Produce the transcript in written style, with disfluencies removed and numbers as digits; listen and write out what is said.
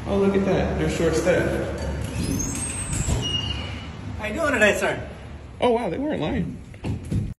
Oh, look at that. They're short-staffed. How you doing today, sir? Oh, wow, they weren't lying.